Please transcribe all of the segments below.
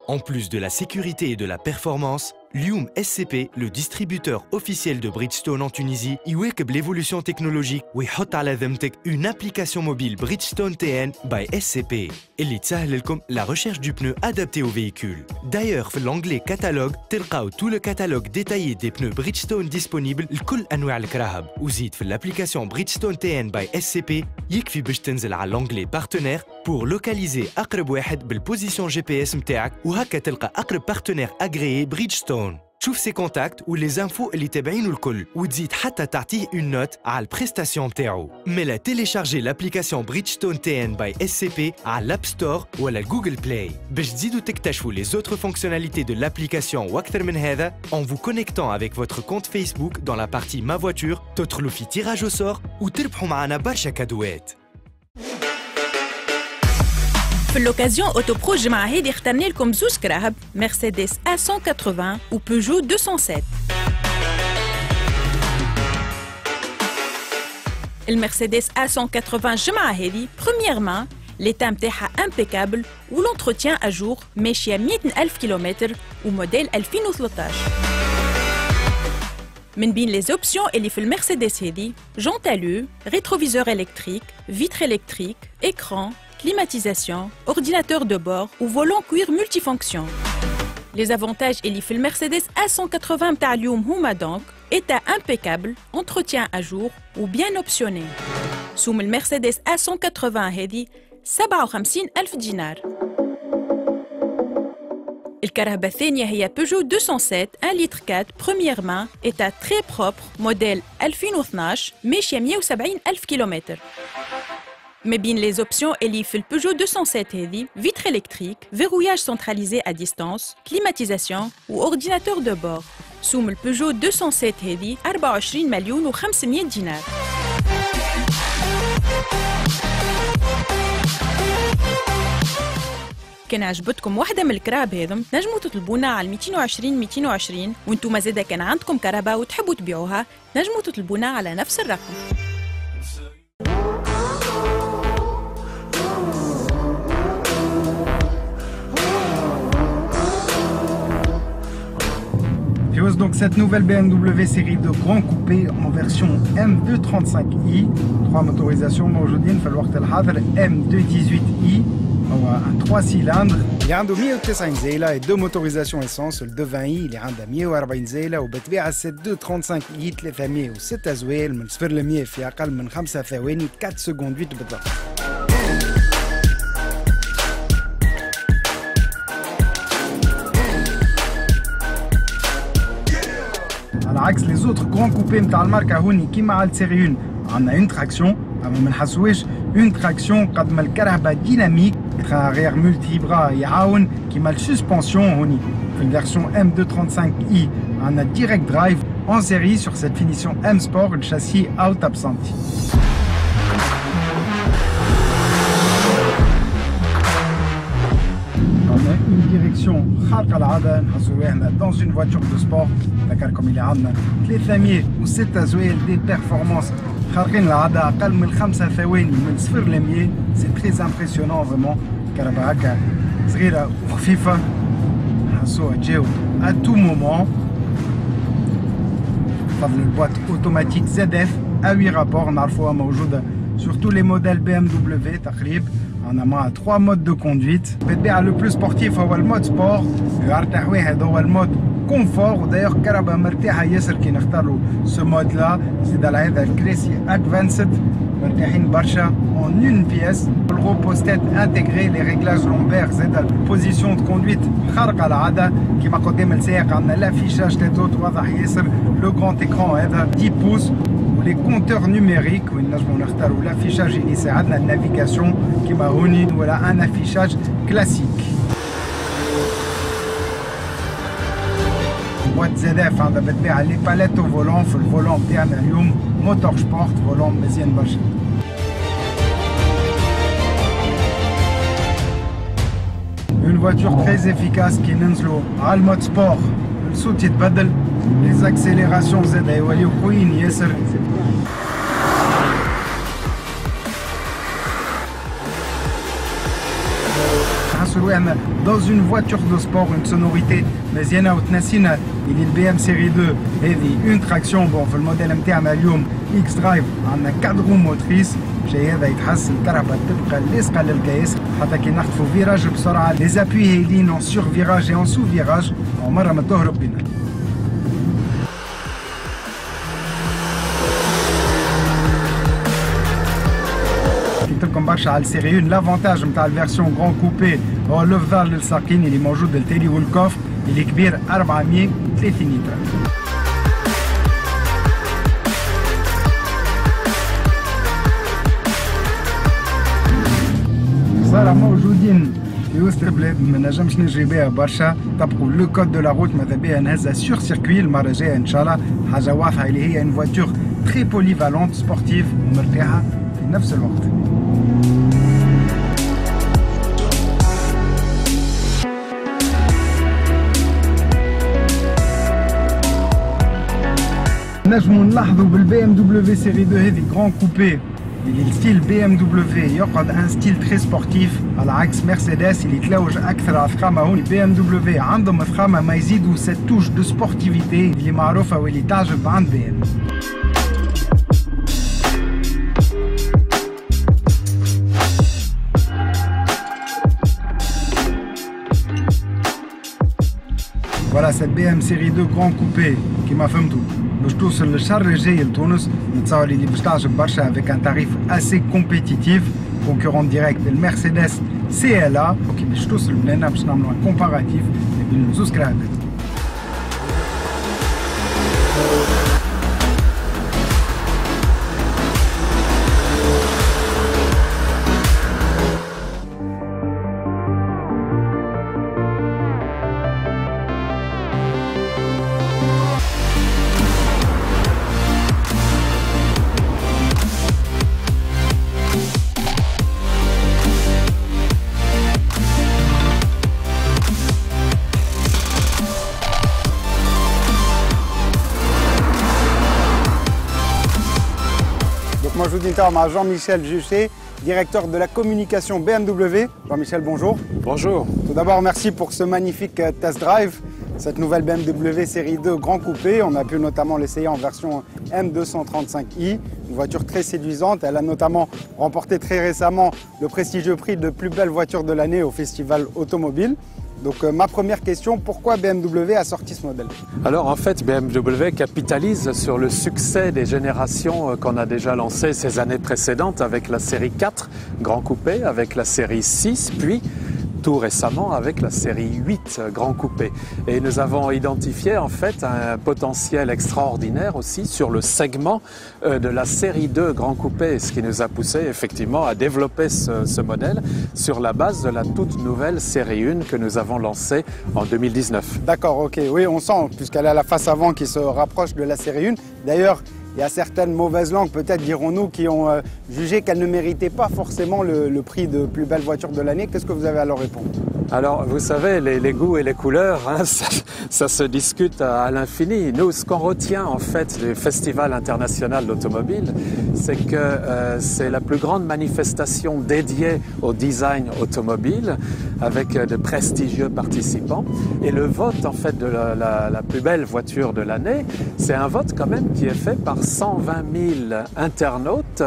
En plus de la sécurité et de la performance, Lioum SCP, le distributeur officiel de Bridgestone en Tunisie, يواكب l'évolution technologique ويحط على ذمتك une application mobile Bridgestone TN by SCP اللي تسهل لكم la recherche du pneu adapté au véhicule. D'ailleurs, في l'onglet catalogue, تلقاو tout le catalogue détaillé des pneus Bridgestone disponibles لكل أنواع الكراهب. وزيد في l'application Bridgestone TN by SCP يكفي باش تنزل على l'onglet partenaire pour localiser أقرب واحد بالposition GPS متاعك وهكا تلقى أقرب partenaire agréé Bridgestone. تشوف ses contacts ou les infos اللي تابعينه الكل وتزيد حتى تعطيه une note على البريستاسيون متاعو. ملا télécharger l'application Bridgestone TN by SCP على l'App Store ولا Google Play. باش تزيدوا تكتشفوا les autres fonctionnalités de l'application واكثر من هذا en vous connectant avec votre compte Facebook dans la partie Ma voiture, تدخلوا في tirage au sort وتربحوا معنا برشا كادوات. في l'occasion Autopro الجمعة هذه اخترنا لكم زوج كراهب مرسيدس A180 و بيجو 207. المرسيدس A180 الجمعة هذه premièrement l'état متاعها impeccable و l'entretien à jour ماشية 100,000 كيلومتر وموديل 2013. من بين les options اللي في المرسيدس هذه جونت الو، rétroviseur électrique, vitre électrique, écran, climatisation, ordinateur de bord ou volant cuir multifonction. Les avantages اللي في المرسيدس A180 متاع اليوم هما donc état impeccable, entretien à jour ou bien optionné. سوم المرسيدس A180 هذه 57,000 دينار. الكرهبة الثانية هي بيجو 207 1 litre 4 première main état très propre modèle 2012 ماشية 170,000 كيلومتر. Mais bien les options اللي في البيجو 207 هذه vitre électrique, verrouillage centralisé à distance, climatisation ou ordinateur de bord. سوم البيجو 207 هذه 24,500,000 دينار. كان عجبتكم واحدة من الكراب هذم نجموا تطلبونا على 220 وانتم زادا كان عندكم كرهبة وتحبوا تبيعوها نجموا تطلبونا على نفس الرقم. J'ose donc cette nouvelle BMW série de grands coupés en version M235i, 3 motorisations, mais aujourd'hui il va falloir le M218i, un 3 cylindres. Il y a un 190 زيلة et 2 motorisations essence, le 220i il y a un 140 زيلة وبتبيع 235i 306 أزوال من 0 ل 100 في أقل من 5 ثواني 4 سكوند بالضبط. على عكس les autres grands coupés نتاع الماركة هوني كيما على السيري 1 عندنا une traction أما ما نحسوهاش une traction قد ما الكرهبة ديناميك train arrière multi-bras يعاون كيما السسبنسيون هوني في الفيرسيون M235i عندنا direct drive en série sur cette finition M Sport le châssis out absenti. Une direction خارقة العادة نحسوها هنا dans une voiture de sport ذكر comme اللي عندنا 306 أزوال دي بيرفورمانس خارقين العادة أقل من 5 ثواني من 0 ل 100 سي تري امبرسيونون فريمون كرهبة هكا صغيرة وخفيفة نحسوها تجاوب à tout moment. فضل البوات اوتوماتيك ZF à 8 rapports نعرفوها موجودة sur tous les modèles BMW تقريبا. On a 3 modes de conduite. Le plus sportif هو المود sport. الأرتاح واحد هو المود confort. D'ailleurs كرهبة مرتاحة ياسر كي نختاروا ce mode là. زيد على هذا الكراسي advanced مرتاحين برشا en une pièce. Le repose-tête intégré, les réglages lombaires زيد position de conduite خارقة العادة كيما قدام السائق عندنا l'affichage tête haute واضح ياسر. Le grand écran هذا 10 pouces. Les compteurs numériques وين نجمو نختاروا l'affichage اللي يساعدنا النافيغاسيون كيما هوني ولا un affichage classique. boîte ZF عندها بالطبيعة لي باليت au volant في الفولون تاعنا اليوم موتور سبورت فولون مزيان برشا. Une voiture très efficace كي ننزلوا على المود سبور الصوت يتبدل les accélérations زادا يوليو قويين ياسر. نحسوا رواحنا dans une voiture de sport, une sonorité مزيانة وتنسينا اللي البي ام سيري 2 هذه اون تراكسيون. بون في الموديل نتاعنا اليوم اكس درايف عندنا 4 روم موتريس. الشيء هذا يتحس الكهرباء تبقى لاصقه للكيس حتى كي نخطفوا فيراج بسرعه لي زابوي هايلين اون سور فيراج اون سو فيراج ومره ما تهرب بينا. قلت لكم برشا على السيري 1 لافونتاج نتاع الفيرسيون غران كوبي هو الافضل للساقين اللي موجود التالي والكوف اللي كبير 430 لتر. صار موجودين في وسط البلاد ما نجمش نجري بها برشا. طبقوا لو كود دو لا روت ماذا بيها نهزها سور سيركوي المره الجايه ان شاء الله. حاجه واضحه اللي هي ان فواتور تري بوليفالونت سبورتيف ومرتاحه في نفس الوقت. نجموا نلاحظوا بالبي ام دبليو سيري 2 هذه غران كوبي اللي الستيل بي ام دبليو يقعد ان ستيل تري سبورتيف على عكس مرسيدس اللي تلوج اكثر على الفخامه. هون بي ام دبليو عندهم فخامه ما يزيدوا سيت توش دو سبورتيفيتي اللي معروفه واللي تعجب عند بي ام. فوالا سيت بي ام سيري 2 غران كوبي كيما فهمتوا باش توصل للشهر الجاي لتونس. نتصور اللي باش تعجب برشا افيك ان تاريف اسي كومبيتيتيف كونكورون ديريكت للمرسيدس سي ال ا. وكي باش توصل لنا باش نعملوا ان كومباراتيف بين زوز كراهات. Moi, je vous dis à Jean-Michel Juchet, directeur de la communication BMW. Jean-Michel, bonjour. Bonjour. Tout d'abord, merci pour ce magnifique test drive. Cette nouvelle BMW série 2 Grand Coupé, on a pu notamment l'essayer en version M235i, une voiture très séduisante. Elle a notamment remporté très récemment le prestigieux prix de plus belle voiture de l'année au Festival Automobile. Donc ma première question, pourquoi BMW a sorti ce modèle? Alors en fait, BMW capitalise sur le succès des générations qu'on a déjà lancées ces années précédentes avec la série 4 Grand Coupé, avec la série 6, puis tout récemment avec la série 8 Grand Coupé. Et nous avons identifié en fait un potentiel extraordinaire aussi sur le segment de la série 2 Grand Coupé, ce qui nous a poussé effectivement à développer ce modèle sur la base de la toute nouvelle série 1 que nous avons lancée en 2019. D'accord, ok, oui on sent, puisqu'elle a la face avant qui se rapproche de la série 1. D'ailleurs, il y a certaines mauvaises langues, peut-être dirons-nous, qui ont jugé qu'elle ne méritait pas forcément le prix de plus belle voiture de l'année. Qu'est-ce que vous avez à leur répondre? Alors, vous savez, les goûts et les couleurs, hein, ça se discute à l'infini. Nous, ce qu'on retient en fait du Festival international d'automobile, c'est que c'est la plus grande manifestation dédiée au design automobile, avec de prestigieux participants. Et le vote en fait de la plus belle voiture de l'année, c'est un vote quand même qui est fait par 120 000 internautes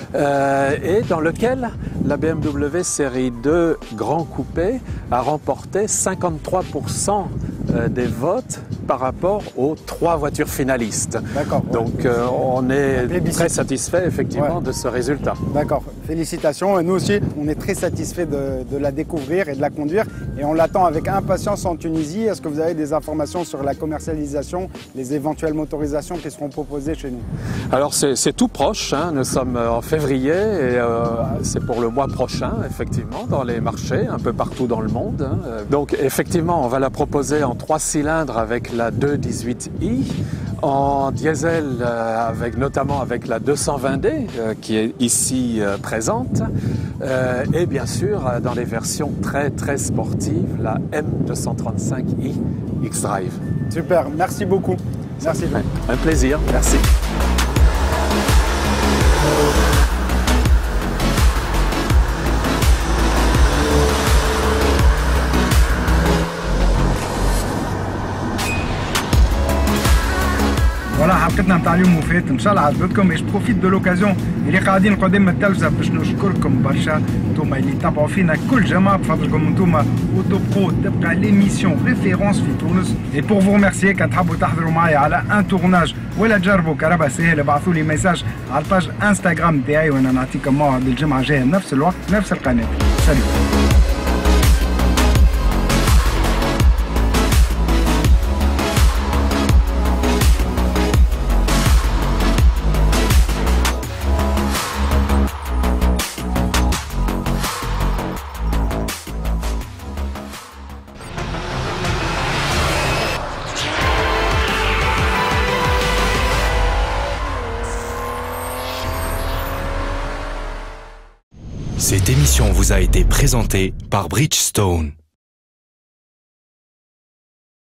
et dans lequel la BMW série 2 Grand Coupé a remporté 53% des votes par rapport aux 3 voitures finalistes. D'accord. Donc on est très satisfait effectivement de ce résultat. D'accord, félicitations. Et nous aussi, on est très satisfait de la découvrir et de la conduire. Et on l'attend avec impatience en Tunisie. Est-ce que vous avez des informations sur la commercialisation, les éventuelles motorisations qui seront proposées chez nous? Alors c'est tout proche, hein. Nous sommes en février et c'est pour le mois prochain, effectivement, dans les marchés, un peu partout dans le monde. Hein. Donc effectivement, on va la proposer en 3 cylindres avec la 218i, en diesel notamment avec la 220D qui est ici présente et bien sûr dans les versions très sportives, la M235i X-Drive. Super, merci beaucoup. Merci. Un plaisir, merci. حلقتنا نتاع اليوم وفات ان شاء الله عجبتكم. ايش بروفيت دو لوكازيون اللي قاعدين قدام التلفزه باش نشكركم برشا انتم اللي تابعوا فينا كل جمعه بفضلكم انتم تبقى ليميسيون ريفيرونس في تونس. اي بور فو ريميرسيي كان تحبوا تحضروا معايا على ان تورناج ولا تجربوا كهرباء سهل ابعثوا لي ميساج على الباج انستغرام تاعي وانا نعطيكم موعد الجمعه الجايه نفس الوقت نفس القناه. سلام. Cette émission vous a été présentée par Bridgestone.